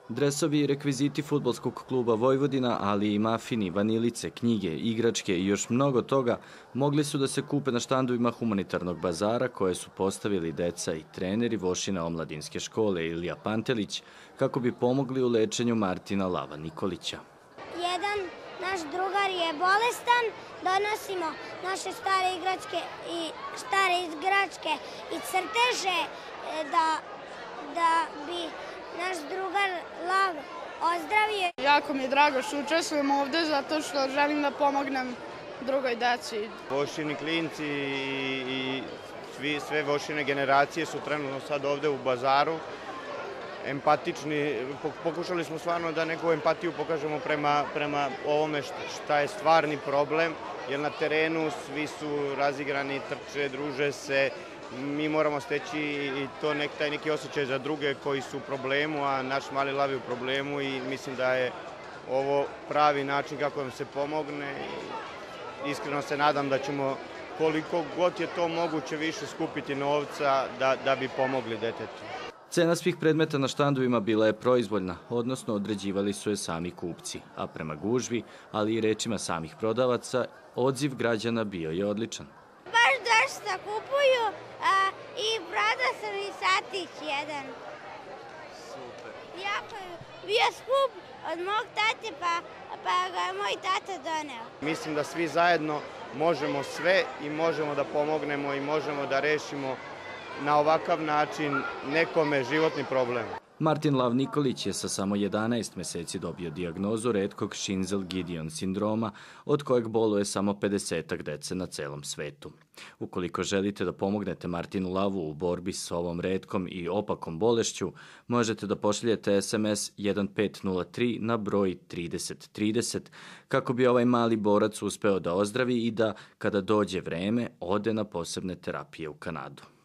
Dresovi i rekviziti fudbalskog kluba Vojvodina, ali i mafini, vanilice, knjige, igračke i još mnogo toga mogli su da se kupe na štandovima humanitarnog bazara koje su postavili deca i treneri Vošine omladinske škole Ilija Pantelić kako bi pomogli u lečenju Martina Lava Nikolića. Jedan naš drugar je bolestan, donosimo naše stare igračke i crteže da bi naš drugar Lav ozdravio. Jako mi je drago što učestvujem ovde zato što želim da pomognem drugoj deci. Vošini klinci i sve Vošine generacije su trenutno sad ovde u bazaru. Empatični, pokušali smo stvarno da neku empatiju pokažemo prema ovome šta je stvarni problem, jer na terenu svi su razigrani, trče, druže se. Mi moramo steći i taj neki osjećaj za druge koji su u problemu, a naš mali Lav je u problemu i mislim da je ovo pravi način kako nam se pomogne. Iskreno se nadam da ćemo koliko god je to moguće više skupiti novca da bi pomogli detetu. Cena svih predmeta na štandovima bila je proizvoljna, odnosno određivali su je sami kupci, a prema gužvi, ali i rečima samih prodavaca, odziv građana bio je odličan. Baš dosta kupuju i prodao sam i satić jedan. Super. Jako je bio skup od mog tate pa ga je moj tata doneo. Mislim da svi zajedno možemo sve i možemo da pomognemo i možemo da rešimo na ovakav način nekome životni problem. Martin Lav Nikolić je sa samo 11 meseci dobio dijagnozu retkog Schinzel-Gideon sindroma, od kojeg boluje samo 50-ak dece na celom svetu. Ukoliko želite da pomognete Martinu Lavu u borbi s ovom retkom i opakom bolešću, možete da pošaljete SMS 1503 na broj 3030 kako bi ovaj mali borac uspeo da ozdravi i da, kada dođe vreme, ode na posebne terapije u Kanadu.